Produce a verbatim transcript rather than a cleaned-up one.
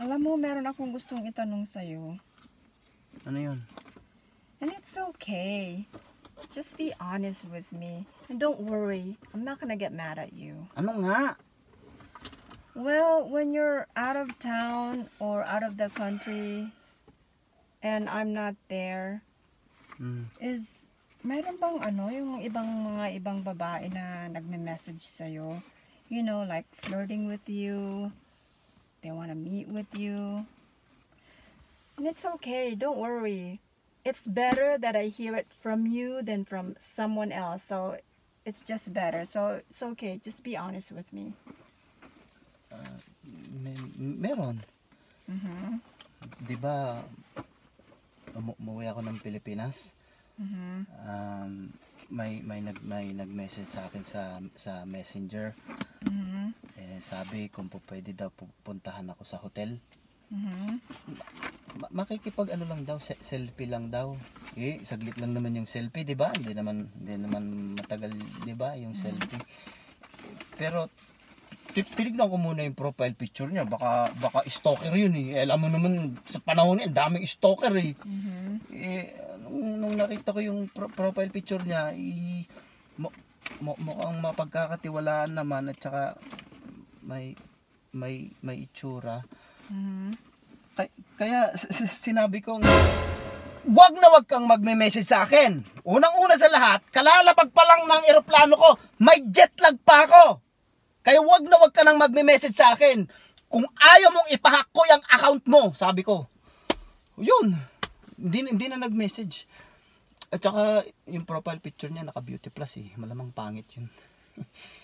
Alam mo, meron akong gustong itanong sa'yo. Ano yun? And it's okay. Just be honest with me. And don't worry, I'm not gonna get mad at you. Ano nga? Well, when you're out of town or out of the country and I'm not there, Hmm. is meron bang ano, yung ibang mga ibang babae na nagme-message sa'yo? You know, like flirting with you. They wanna meet with you. And it's okay, don't worry. It's better that I hear it from you than from someone else. So, it's just better. So, it's okay. Just be honest with me. May, meron. Mhm. 'Di ba? umu- Umuwi ako ng Pilipinas. Mhm. Um, may may nag may nag-message sa akin sa sa Messenger. Mhm. Eh, sabi kung po pwede daw pupuntahan ako sa hotel. Mhm. Ma- makikipag ano lang daw, se- selfie lang daw. Eh, saglit lang naman yung selfie, 'di ba? Hindi naman hindi naman matagal, 'di ba, yung selfie. Pero ti- tinignan ko muna yung profile picture niya. Baka baka stalker yun eh. Eh, alam mo naman sa panahon niya, daming stalker eh. Mhm. Eh, nung, nung nakita ko yung pro- profile picture niya, i mo, mo, mukhang mapagkakatiwalaan naman at saka may may may itsura. Mhm. Kaya, kaya s- s- sinabi ko, wag na wag kang magme-message sa akin. Unang-una sa lahat, kalalabag pa lang ng eroplano ko, may jet lag pa ako. Kaya wag na wag ka nang magme-message sa akin. Kung ayaw mong ipahack ko yung account mo, sabi ko. Yun. Hindi, hindi na nag-message. At saka yung profile picture niya naka beauty plus eh. Malamang pangit yun.